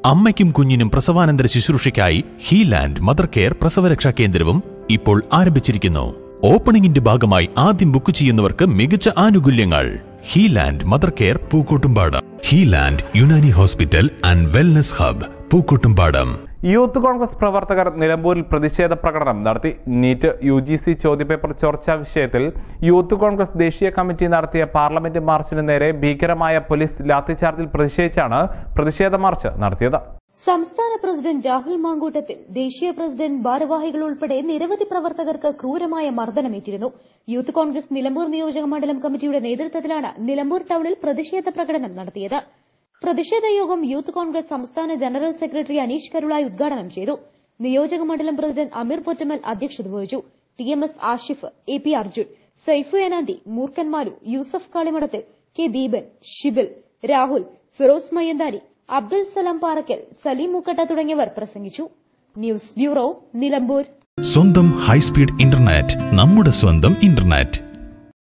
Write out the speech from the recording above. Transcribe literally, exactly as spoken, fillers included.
അമ്മയ്ക്കും കുഞ്ഞിനും പ്രസവാനന്തര ശുശ്രൂഷയ്ക്കായി ഹീലാൻഡ് mother care പ്രസവരക്ഷാ കേന്ദ്രവും ഇപ്പോൾ ആരംഭിച്ചിരിക്കുന്നു. ഓപ്പണിംഗിന്റെ ഭാഗമായി ആദ്യം ബുക്ക് ചെയ്യുന്നവർക്ക് മികച്ച ആനുകൂല്യങ്ങൾ. Healand mother care Pookkottumpadam. Healand Unani hospital and wellness hub Pookkottumpadam. Youth Congress പ്രവർത്തകർ നിലമ്പൂരിൽ പ്രതിഷേധ പ്രകടനം നടത്തി. നീറ്റ് യു ജി സി ചോദ്യപേപ്പർ ചോർച്ചാ വിഷയത്തിൽ യൂത്ത് കോൺഗ്രസ് ദേശീയ കമ്മിറ്റി നടത്തിയ പാർലമെന്റ് മാർച്ചിന് നേരെ ഭീകരമായ പോലീസ് ലാത്തിചാർജിൽ പ്രതിഷേധിച്ചാണ് പ്രതിഷേധ മാർച്ച് നടത്തിയത്. സംസ്ഥാന പ്രസിഡന്റ് രാഹുൽ മാങ്കൂട്ടത്തിൽ, ദേശീയ പ്രസിഡന്റ്, ഭാരവാഹികൾ ഉൾപ്പെടെ നിരവധി പ്രവർത്തകർക്ക് ക്രൂരമായ മർദ്ദനമേറ്റിരുന്നു. യൂത്ത് കോൺഗ്രസ് നിലമ്പൂർ നിയോജക മണ്ഡലം കമ്മിറ്റിയുടെ നേതൃത്വത്തിലാണ് നിലമ്പൂർ ടൌണിൽ പ്രതിഷേധ പ്രകടനം നടത്തിയത്. പ്രതിഷേധ യോഗം യൂത്ത് കോൺഗ്രസ് സംസ്ഥാന ജനറൽ സെക്രട്ടറി അനീഷ് കരുളായി ഉദ്ഘാടനം ചെയ്തു. നിയോജക മണ്ഡലം പ്രസിഡന്റ് അമീർ പൊറ്റമൽ അധ്യക്ഷത വഹിച്ചു. T M S Ashif, A P Arjun, Saifu Enanthi, Moorkkanmaru, Yusuf Kalimadathil, K Deepan, Shibil, Rahul, Firoz Mayyanthani, Abdul Salam Parakkal, Saleem Mukkatta തുടങ്ങിയവർ പ്രസംഗിച്ചു. News bureau, Nilambur. സ്വന്തം ഹൈസ്പീഡ് ഇന്റർനെറ്റ്, നമ്മുടെ സ്വന്തം ഇന്റർനെറ്റ്.